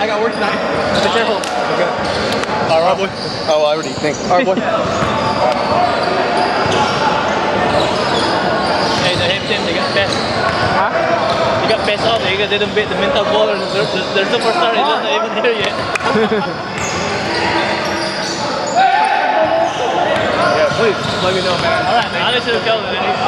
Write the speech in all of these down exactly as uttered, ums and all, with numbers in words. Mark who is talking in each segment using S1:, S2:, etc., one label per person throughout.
S1: got work tonight. Be careful.
S2: Okay. All right, boy. Oh, I already think. All right, boy.
S3: Hey, the home team, they got best.
S1: Huh?
S3: They got best off. They didn't beat the mental baller. Their, their superstar is not even here yet.
S1: Yeah, please let me know, man.
S3: All right, man. I'll let you go.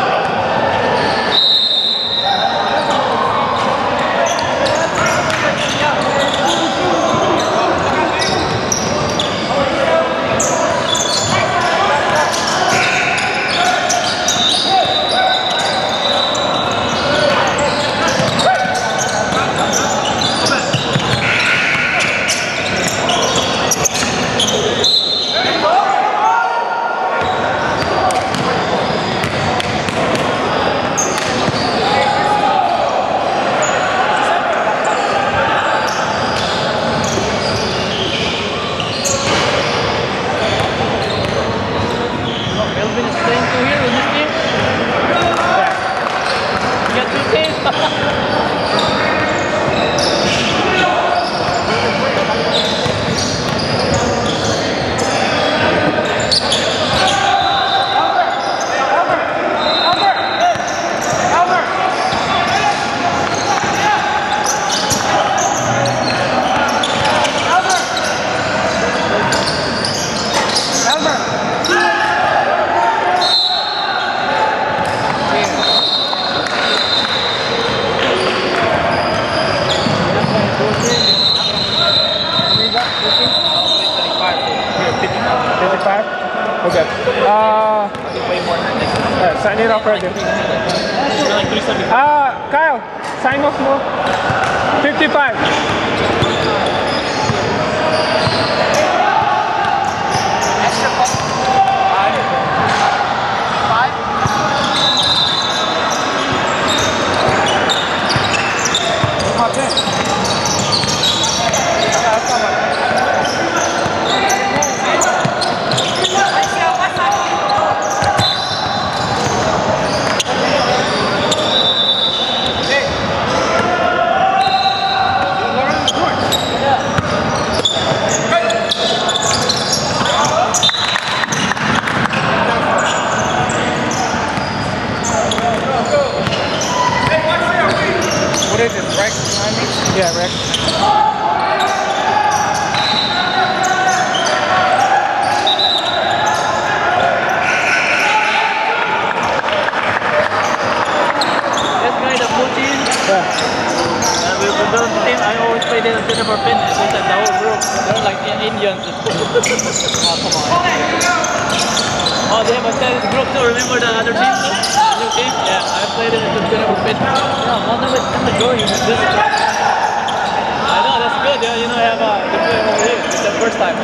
S1: fifty-five? Okay. Uh, yeah, sign it off right there. Uh, Kyle, sign off more. fifty-five.
S4: Extra five. Five.
S1: Hot in.
S2: What is it, Rex behind me?
S1: Yeah, Rex.
S3: This guy, the Putin.
S1: Yeah.
S3: Uh, we we built the team. I always played in a Jennifer Pin. It's like the whole group. They're like Indians. Oh, come on. Oh, they have a tennis group too. Remember the other team? Other team? Yeah, I played in a Jennifer Pin. Yeah, one of it come and go. You can visit. I know, that's good. Yeah, you know, I have a the play over here. It's the first time.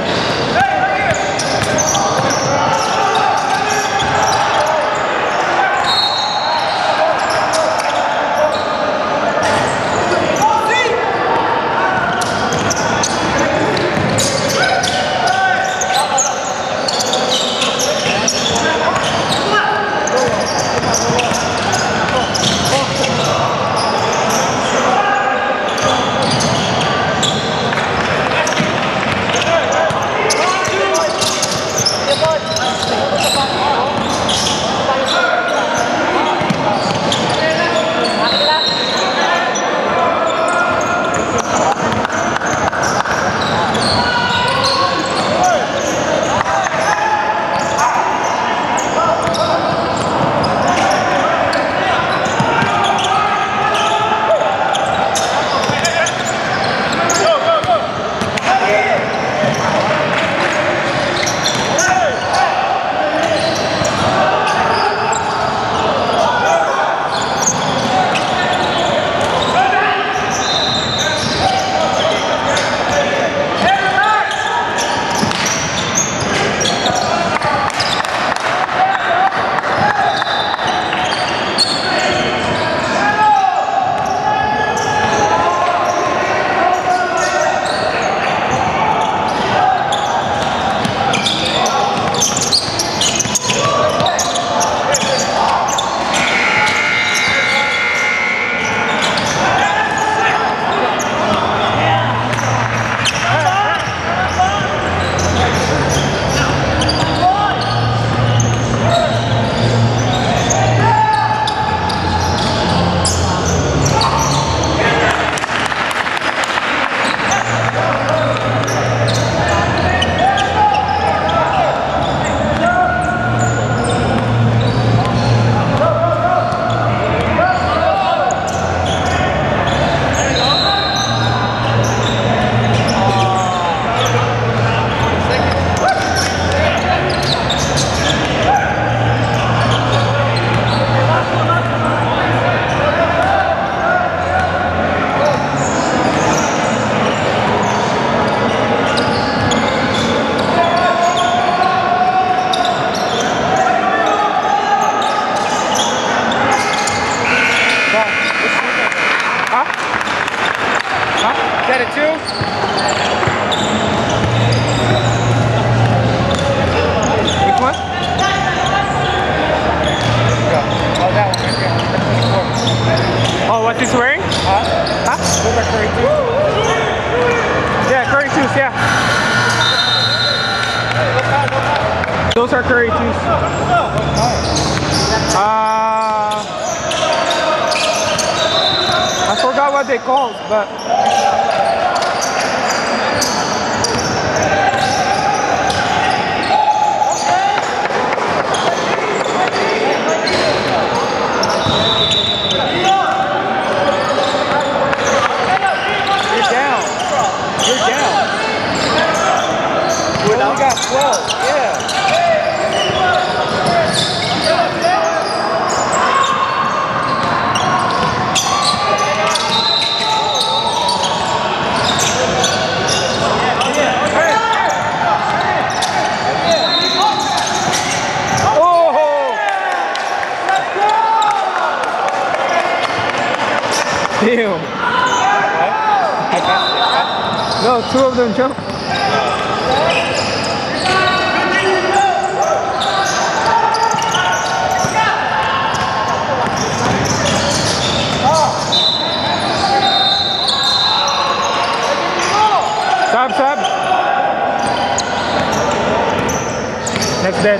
S1: Those are curry cheese. Uh, I forgot what they called, but you're down. You're down. We only got twelve. Yeah. Damn. No, two of them jump. Stop, stop. Next dead.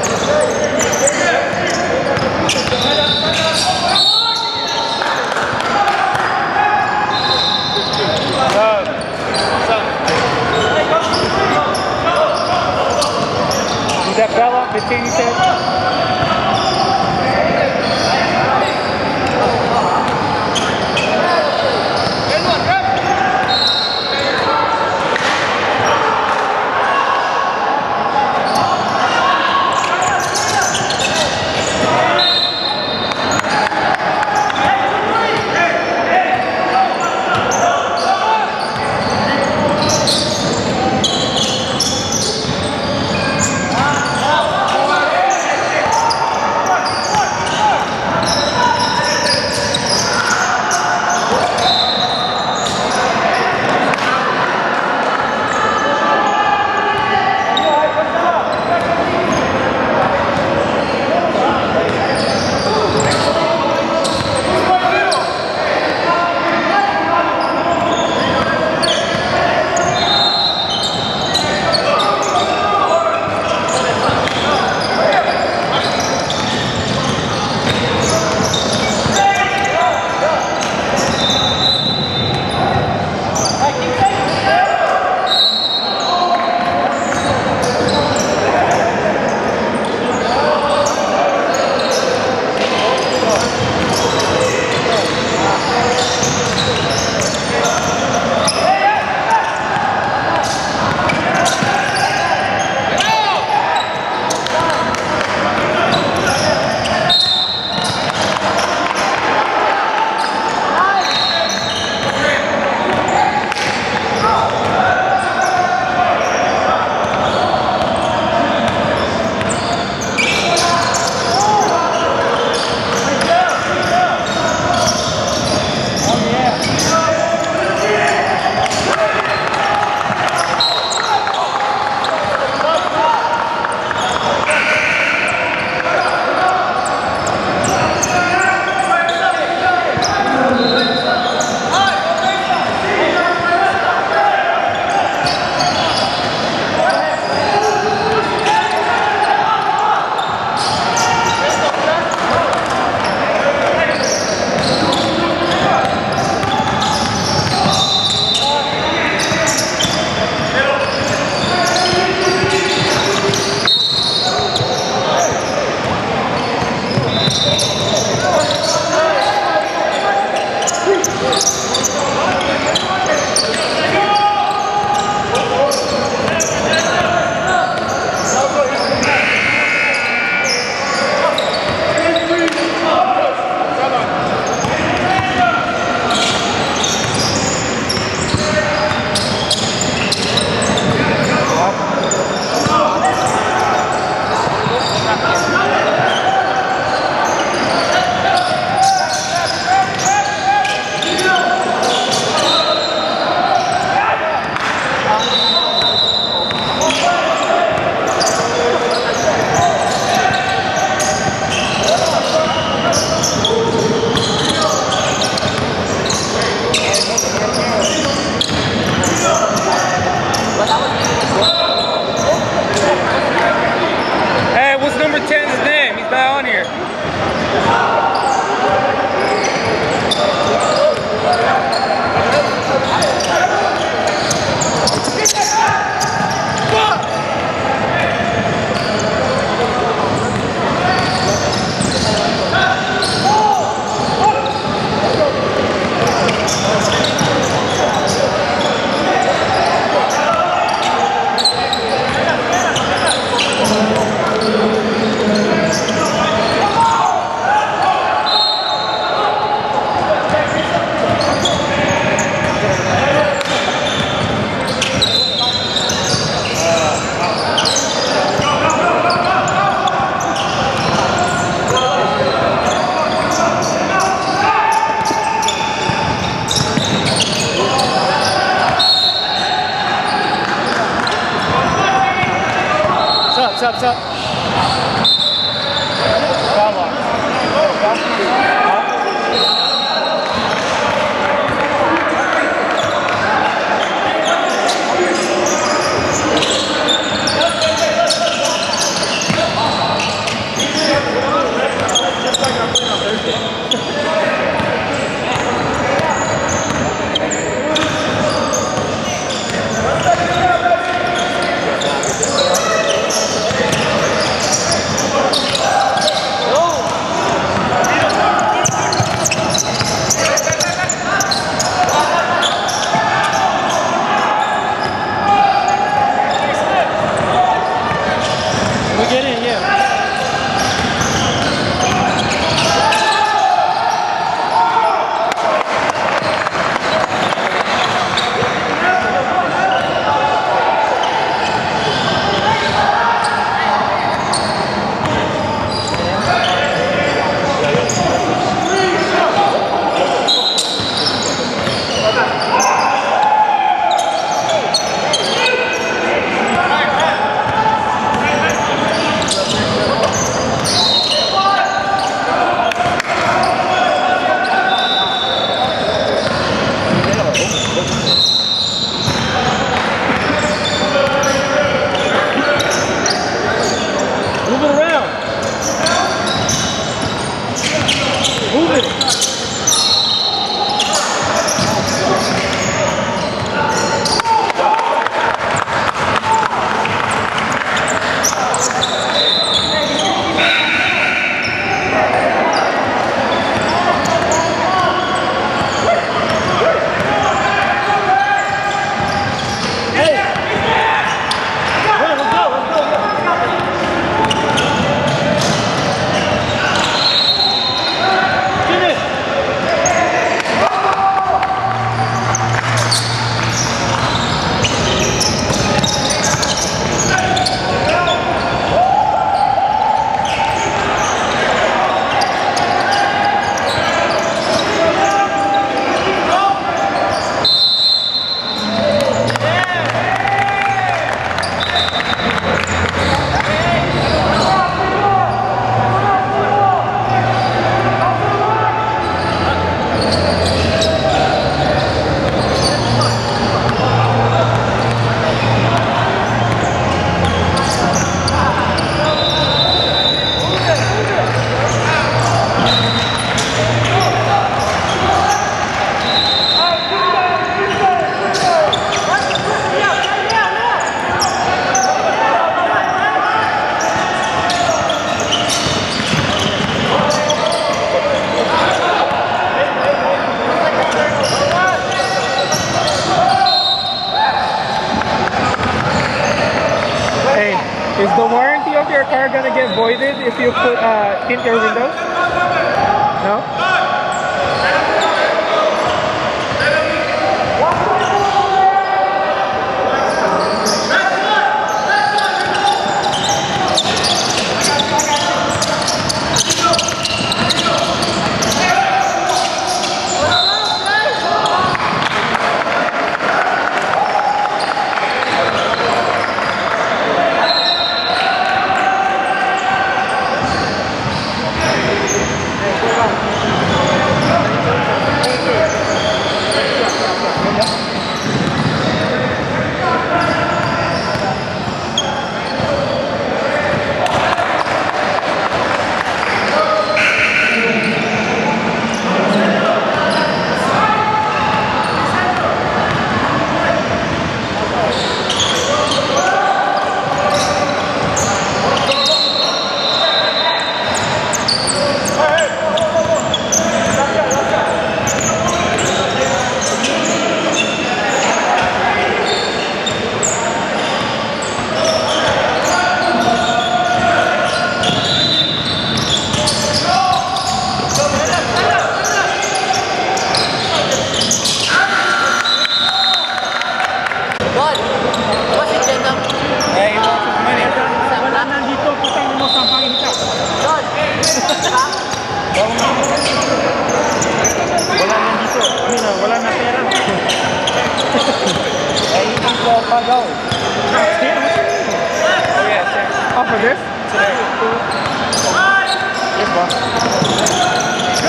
S1: That Bella, fifteen, you said? Sup, sup. Is the warranty of your car gonna get voided if you put uh, tint your windows? No? for this?
S2: Yes, boss.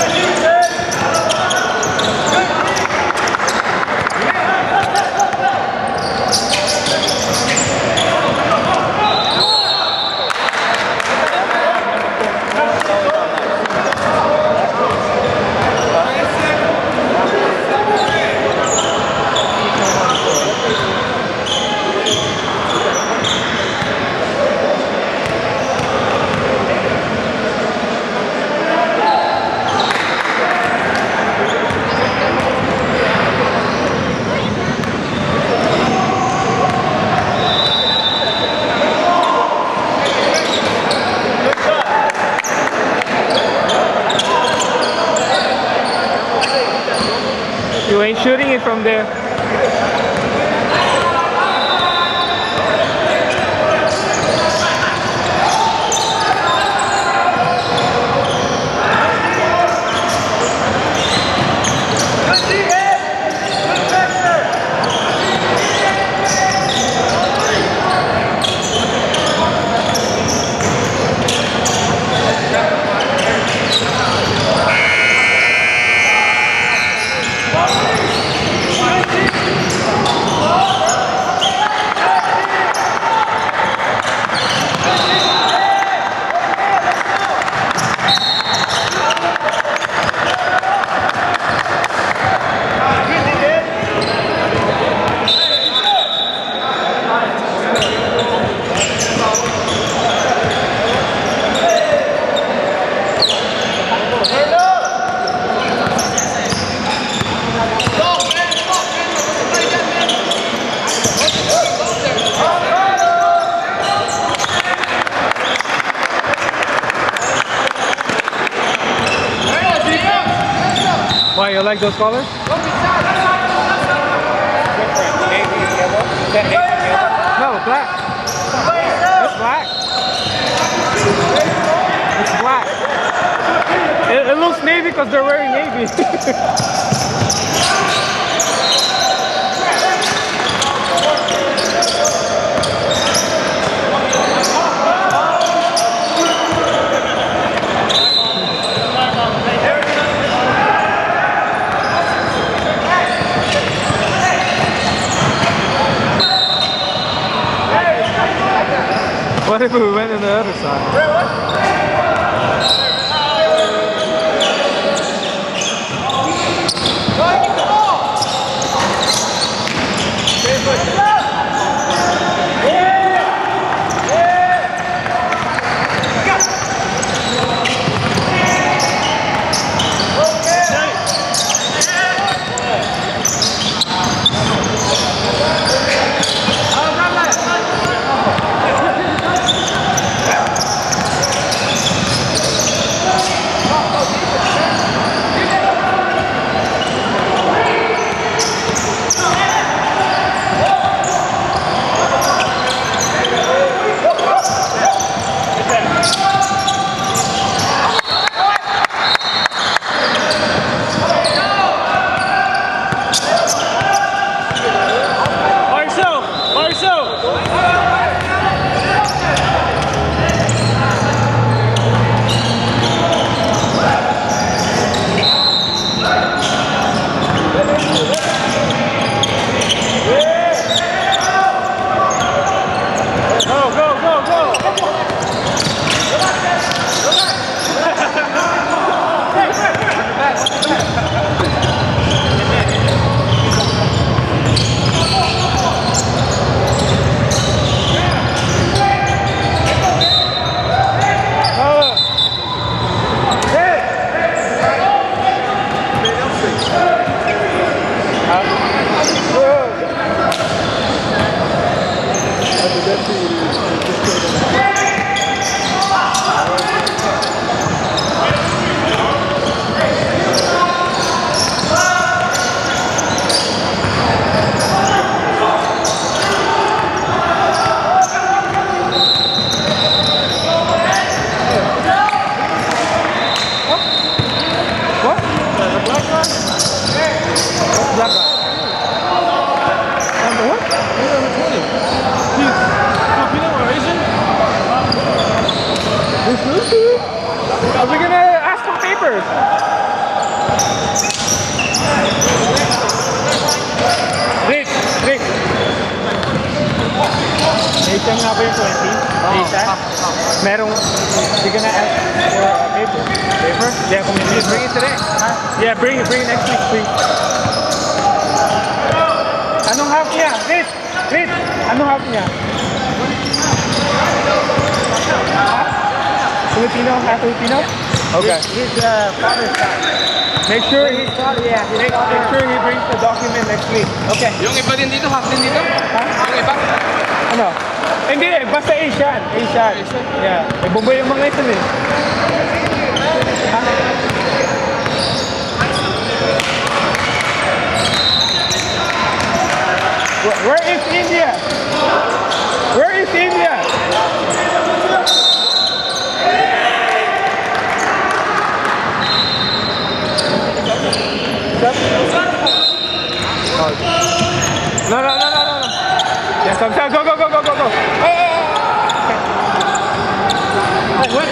S1: You ain't shooting it from there. Why, you like those colors?
S2: Different. Navy and yellow. Is that navy and yellow?
S1: No, black. It's black. It's black. It, it looks navy because they're wearing navy. What if we went on the other side? October twenty. ASAP. Merong, you're gonna ask for a paper? Paper? Yeah, kung may bring it today. Huh? Yeah, bring it, bring it next week, please. Anong half niya? Rich! Rich! Anong half niya? Filipino? Half Filipino? Okay.
S4: His uh, father's side.
S1: Make sure he,
S4: Yeah, his
S1: make,
S4: father.
S1: make sure he brings the document next week. Okay.
S2: Yung iba din dito, half din dito.
S1: Ha?
S2: Yung iba.
S1: Ano? Hindi eh, basta Asian. Asian. Yeah. May bumboy yung mga ito eh. Ha? Where, where is India? Where is India? No, no, no, no, no, no. Yes, I'm sorry. Go, go, go, go, go, go. Hey, hey, hey. Hey, what?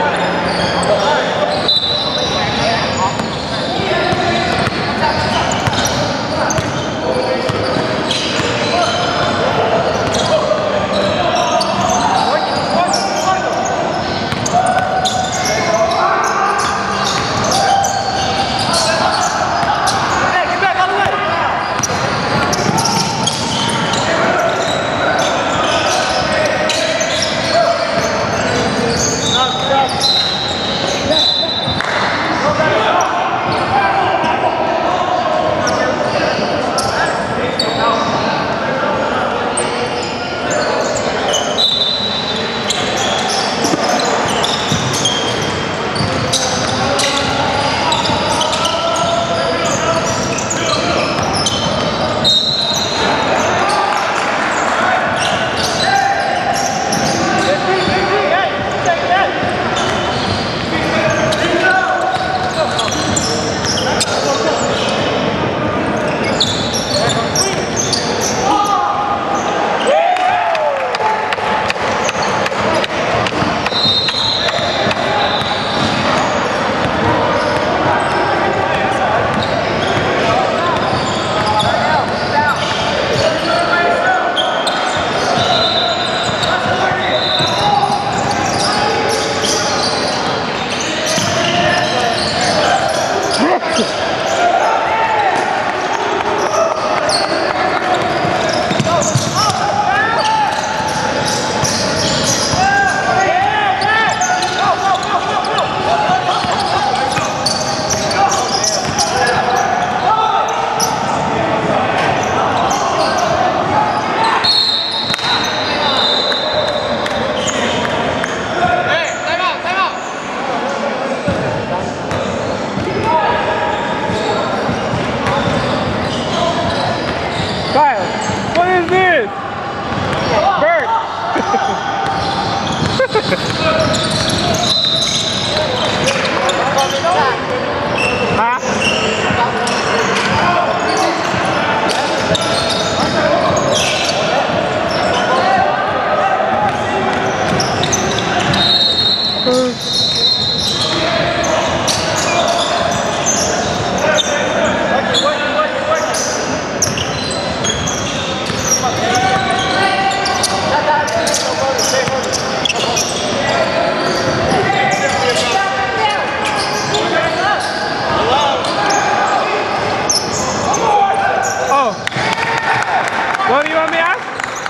S1: What do you want me to ask?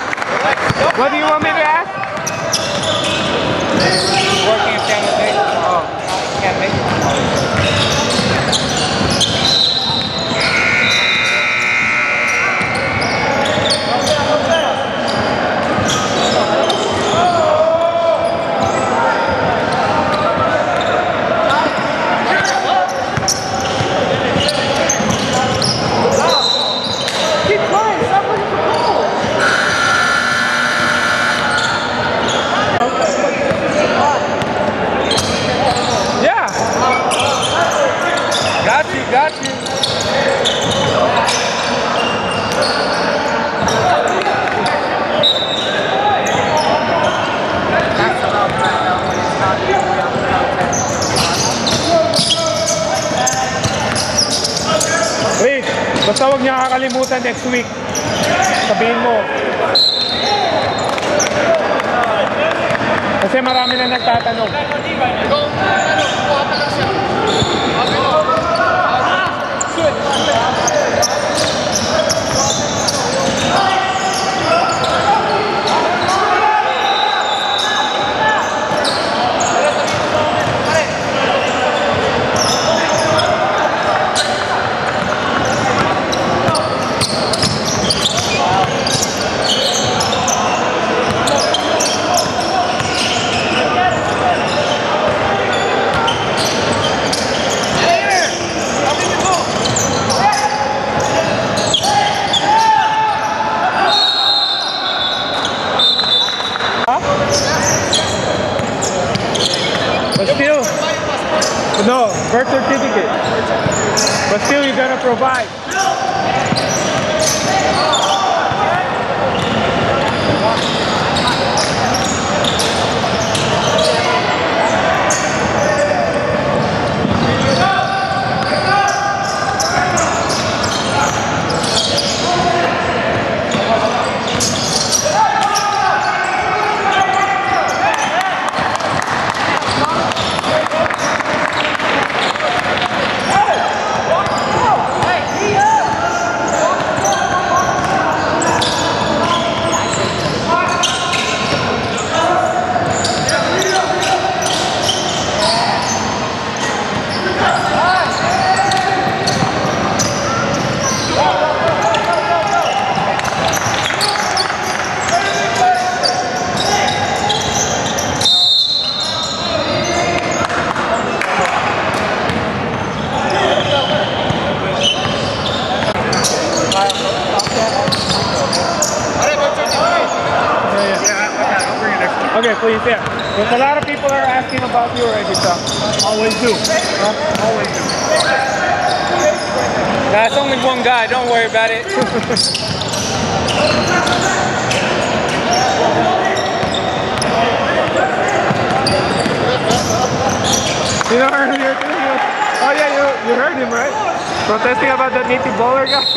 S1: What do you want me to ask?
S4: Working in San Jose. Oh, can't make
S1: Got you, got you. Wait, basta huwag niya kakalimutan next week. Sabihin mo. Kasi marami na nagtatanong. But still, no, birth certificate. But still, you gotta provide. Okay, please, yeah. There's a lot of people that are asking about you already, so.
S2: Always do. Huh? Always do.
S1: Nah, it's only one guy, don't worry about it. You know earlier too? Oh yeah, you, you heard him, right? Protesting about that native bowler guy.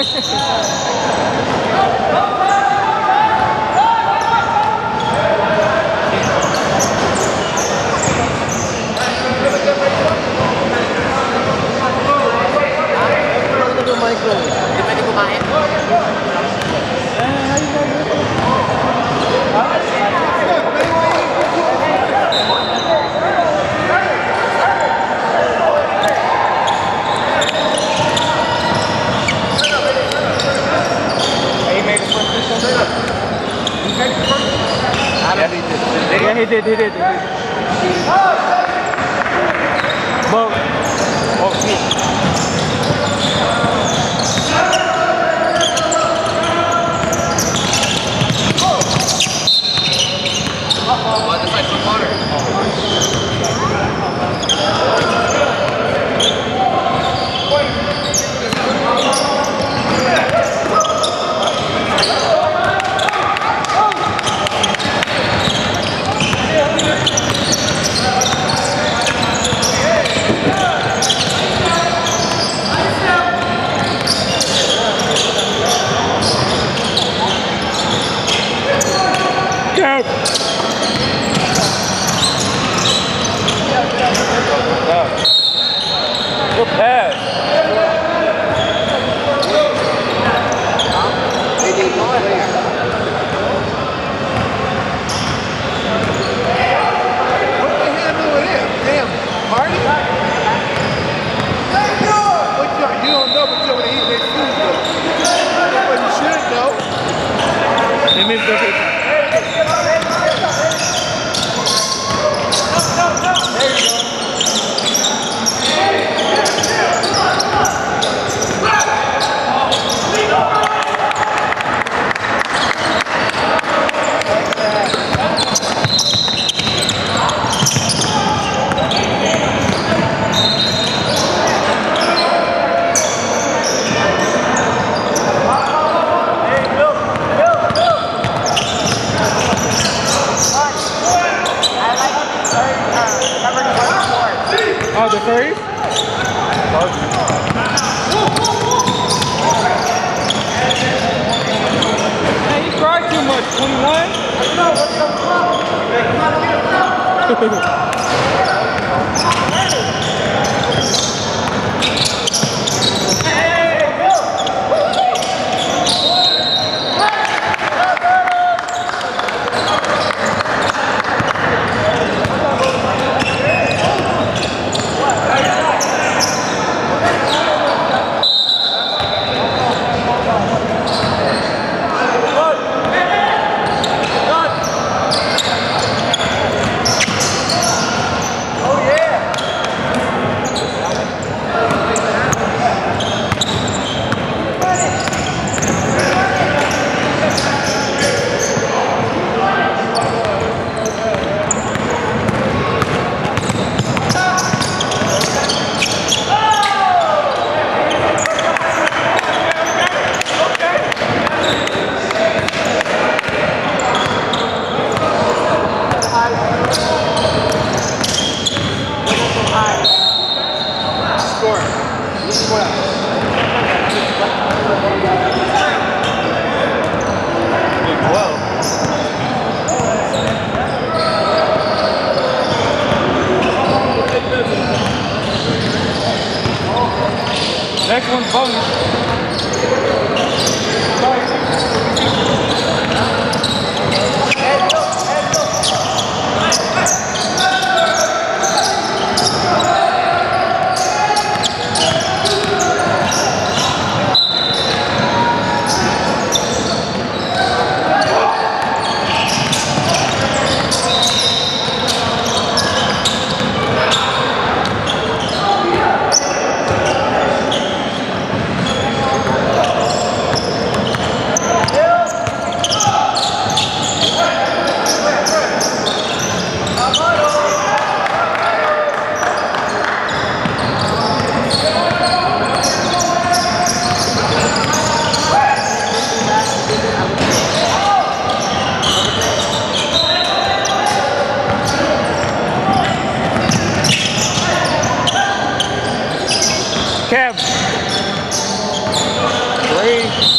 S1: Yeah, he did, he did, he did. But, oh, me.
S2: Oh, this like some water.
S1: Good pass.
S2: What the hell with him? Damn, Marty? What you, you don't know, but you're going to eat their food, though. But you should know.
S1: He missed the hit.
S2: There you go.
S1: Oh, the thirty? Man, you cried too much. twenty-one? I don't know. What's the problem? Next one's bonus. Kev. Three.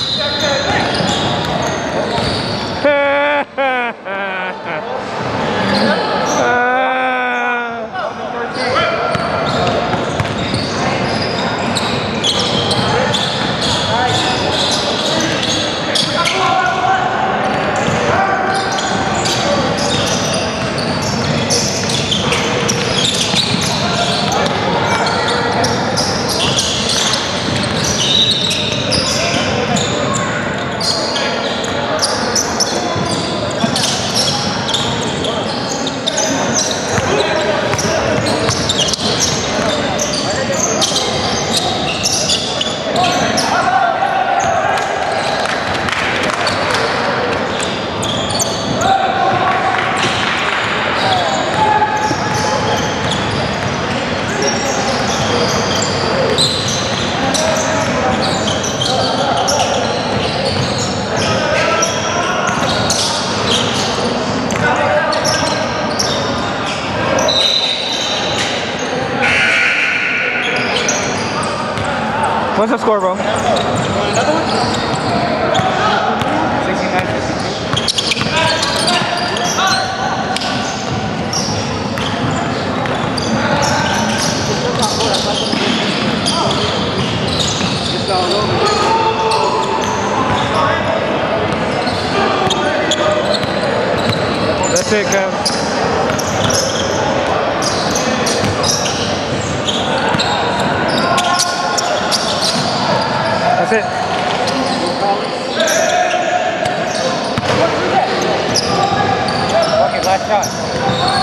S1: What's the score, bro?
S4: Another one? sixty-nine fifty-two. It's all over.
S1: That's it, Kev. That's it.
S4: Okay, last shot.